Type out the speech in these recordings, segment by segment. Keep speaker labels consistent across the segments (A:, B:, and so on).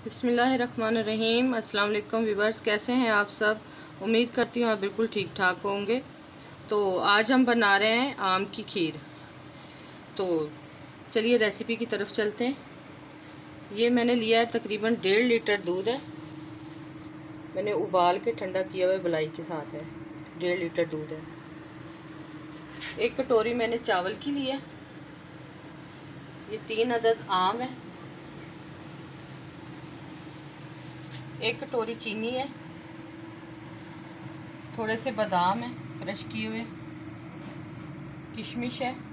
A: बिस्मिल्लाहिर्रहमानिर्रहीम। अस्सलाम वालेकुम व्यूअर्स, कैसे हैं आप सब। उम्मीद करती हूँ आप बिल्कुल ठीक ठाक होंगे। तो आज हम बना रहे हैं आम की खीर। तो चलिए रेसिपी की तरफ चलते हैं। ये मैंने लिया है तकरीबन 1.5 लीटर दूध है। मैंने उबाल के ठंडा किया हुआ मलाई के साथ है। 1.5 लीटर दूध है। 1 कटोरी मैंने चावल की ली है। ये 3 अदद आम है। 1 कटोरी चीनी है। थोड़े से बादाम है क्रश किए हुए, किशमिश है,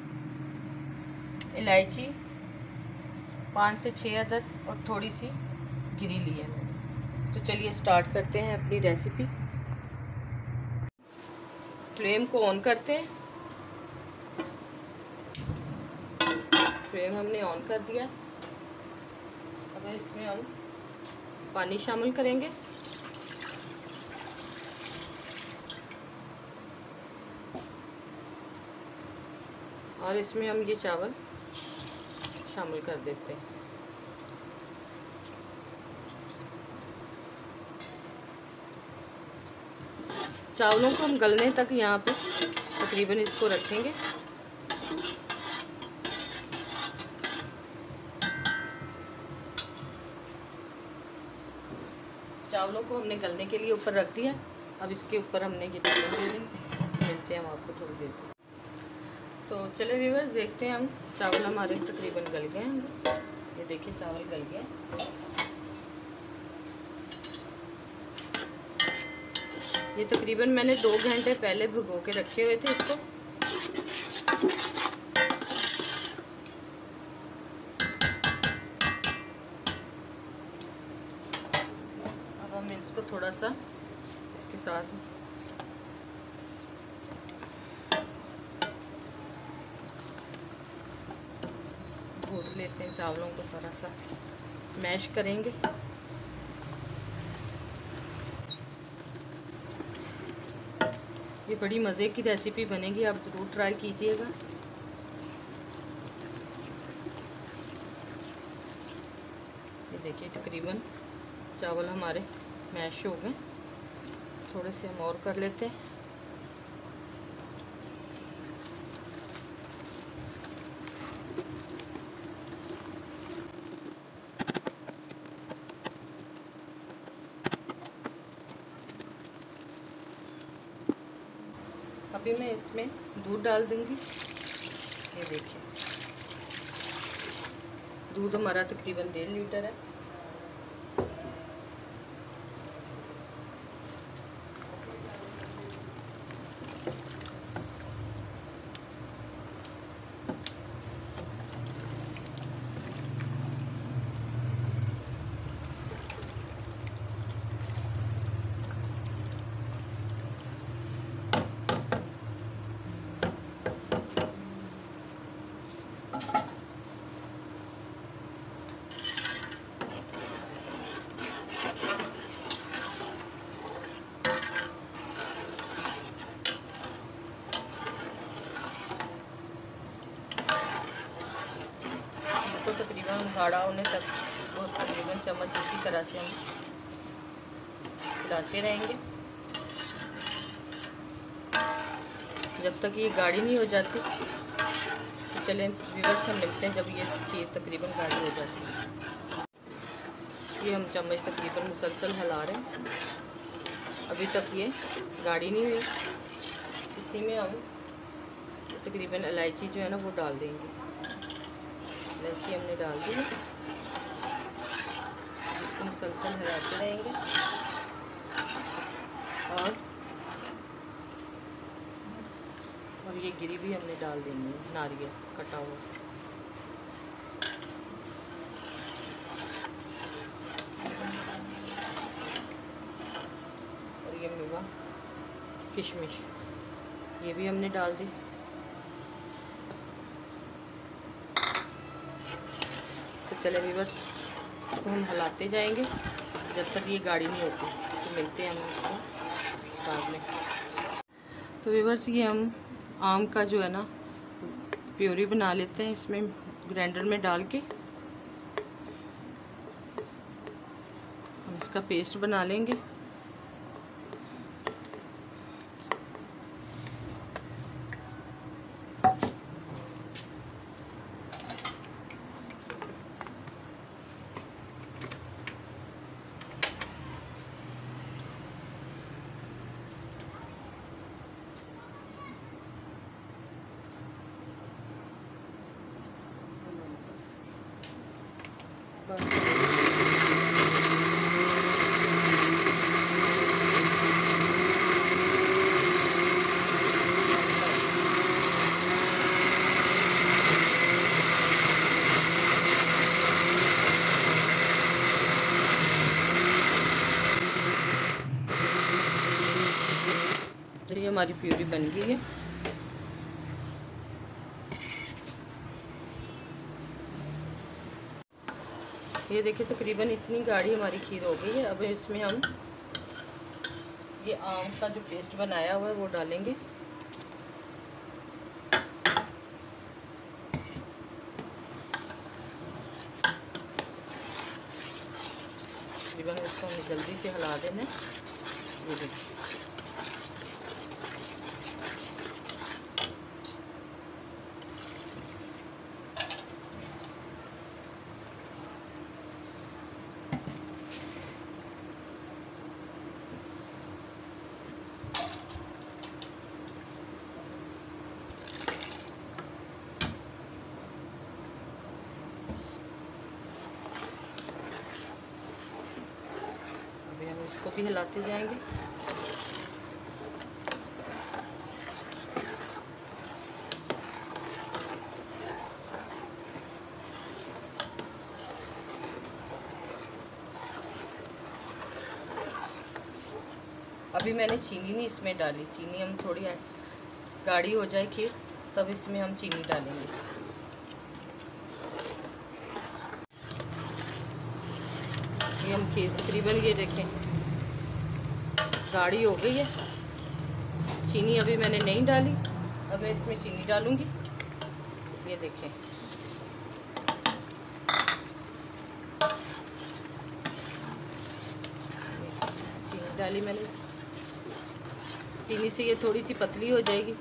A: इलायची 5 से 6 अदद और थोड़ी सी गिरी ली है मैंने। तो चलिए स्टार्ट करते हैं अपनी रेसिपी। फ्लेम को ऑन करते हैं। फ्लेम हमने ऑन कर दिया। अब इसमें हम पानी शामिल करेंगे। और इसमें हम ये चावल शामिल कर देते हैं। चावलों को हम गलने तक यहाँ पे तकरीबन इसको रखेंगे। चावलों को हमने गलने के लिए ऊपर रख दिया। अब इसके ऊपर हमने ये ढक्कन दे देंगे। मिलते हैं हम आपको थोड़ी देर में। तो चले व्यूअर्स, देखते हैं हम चावल हमारे तकरीबन गल गए हैं। ये देखिए चावल गल गए। ये तकरीबन मैंने 2 घंटे पहले भिगो के रखे हुए थे इसको। अब हम इसको थोड़ा सा इसके साथ घोट लेते हैं। चावलों को थोड़ा सा मैश करेंगे। ये बड़ी मज़े की रेसिपी बनेगी, आप ज़रूर ट्राई कीजिएगा। ये देखिए तकरीबन चावल हमारे मैश हो गए। थोड़े से हम और कर लेते हैं। अभी मैं इसमें दूध डाल दूंगी। ये देखिए दूध हमारा तकरीबन 1.5 लीटर है। तो तकरीबन गाढ़ा होने तक इसको तकरीबन चम्मच इसी तरह से हम हिलाते रहेंगे जब तक ये गाढ़ी नहीं हो जाती। तो चलें व्यूअर्स, हम मिलते हैं जब ये खीर तकरीबन गाढ़ी हो जाती है। ये हम चम्मच तकरीबन मुसलसल हिला रहे हैं। अभी तक ये गाढ़ी नहीं हुई। इसी में हम तकरीबन इलायची जो है ना वो डाल देंगे। इलायची हमने डाल दी है। इसको मुसलसल हिलाते रहेंगे। और ये गिरी भी हमने डाल देनी है, नारियल कटा हुआ। और ये मेवा किशमिश ये भी हमने डाल दी। तो चले व्यूअर्स, इसको हम हिलाते जाएंगे जब तक ये गाढ़ी नहीं होती। तो मिलते हैं हम इसको बाद में। तो व्यूअर्स, ये हम आम का जो है ना प्यूरी बना लेते हैं। इसमें ग्राइंडर में डाल के इसका पेस्ट बना लेंगे। ये हमारी प्यूरी बन गई है। ये देखिए तकरीबन इतनी गाढ़ी हमारी खीर हो गई है। अब इसमें हम ये आम का जो पेस्ट बनाया हुआ है वो डालेंगे। तकरीबन इसको हमें जल्दी से हिला देना है। ये देखिए इसको भी हिलाते जाएंगे। अभी मैंने चीनी नहीं इसमें डाली, चीनी हम थोड़ी गाढ़ी हो जाए खीर तब इसमें हम चीनी डालेंगे। ये हम खीर तकरीबन ये देखें गाढ़ी हो गई है। चीनी अभी मैंने नहीं डाली, अब मैं इसमें चीनी डालूंगी। ये देखें चीनी डाली मैंने, चीनी से ये थोड़ी सी पतली हो जाएगी।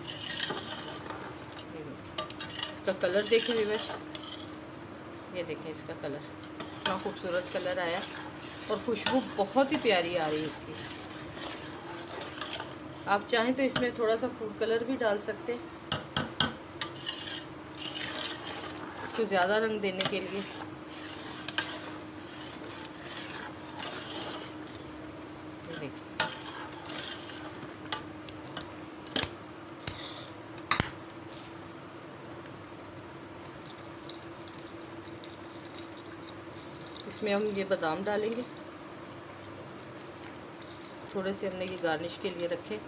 A: इसका कलर देखें व्यूअर्स, ये देखें इसका कलर कितना खूबसूरत कलर आया और खुशबू बहुत ही प्यारी आ रही है इसकी। आप चाहें तो इसमें थोड़ा सा फूड कलर भी डाल सकते हैं इसको ज़्यादा रंग देने के लिए। देखिए इसमें हम ये बादाम डालेंगे, थोड़े से हमने ये गार्निश के लिए रखे।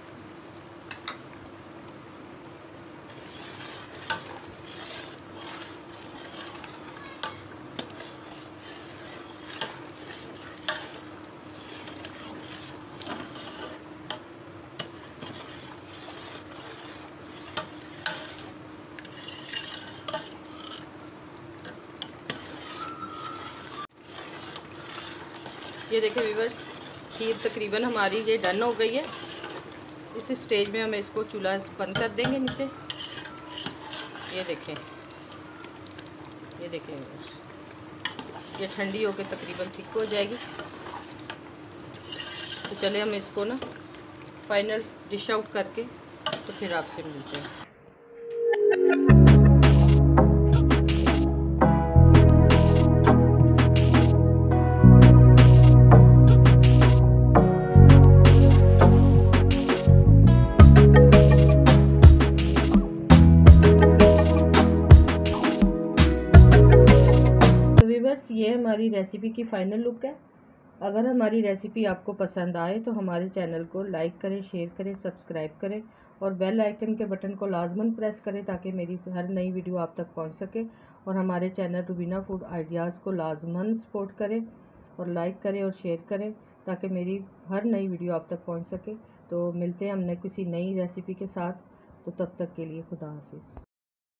A: ये देखिए व्यूअर्स खीर तकरीबन हमारी ये डन हो गई है। इस स्टेज में हम इसको चूल्हा बंद कर देंगे नीचे। ये देखें ये ठंडी होकर तकरीबन थिक हो जाएगी। तो चले हम इसको ना फाइनल डिश आउट करके तो फिर आपसे मिलते हैं। ये हमारी रेसिपी की फाइनल लुक है। अगर हमारी रेसिपी आपको पसंद आए तो हमारे चैनल को लाइक करें, शेयर करें, सब्सक्राइब करें और बेल आइकन के बटन को लाजमन प्रेस करें ताकि मेरी हर नई वीडियो आप तक पहुंच सके। और हमारे चैनल रुबीना फूड आइडियाज़ को लाजमन सपोर्ट करें और लाइक करें और शेयर करें ताकि मेरी हर नई वीडियो आप तक पहुँच सके। तो मिलते हैं हमने किसी नई रेसिपी के साथ, तो तब तक के लिए खुदा हाफिज़।